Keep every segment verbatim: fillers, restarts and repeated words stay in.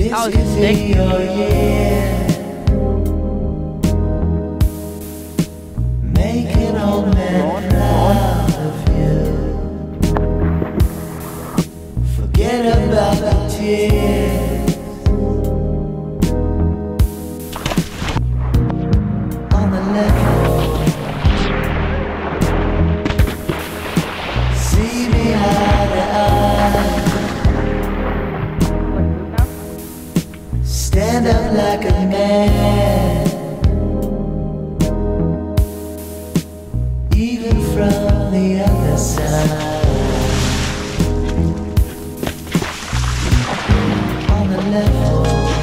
This isn't your year. Making old men proud of you. Forget about the tears on the level. See me eye to eye. Stand up like a man, even from the other side. On the level.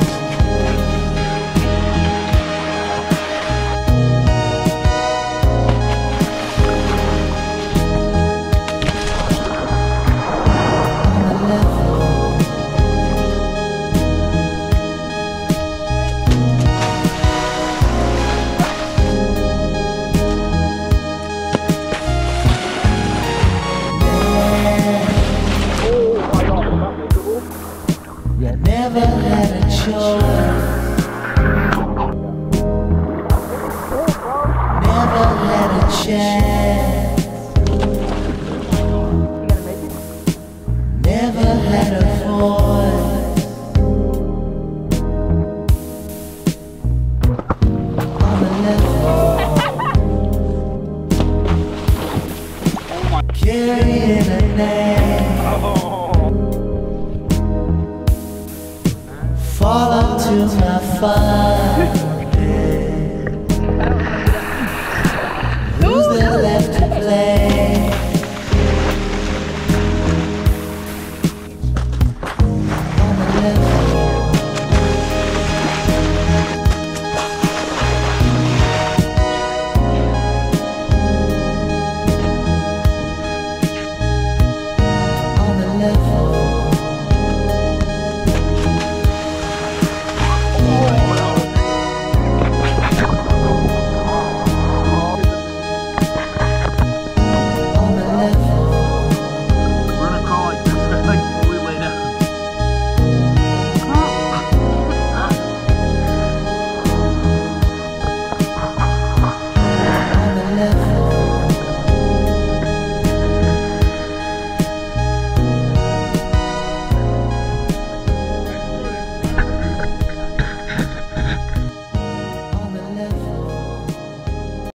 Never had a choice. Never had a chance. Never had a voice. On the level. Carrying a name. Fall onto my fire.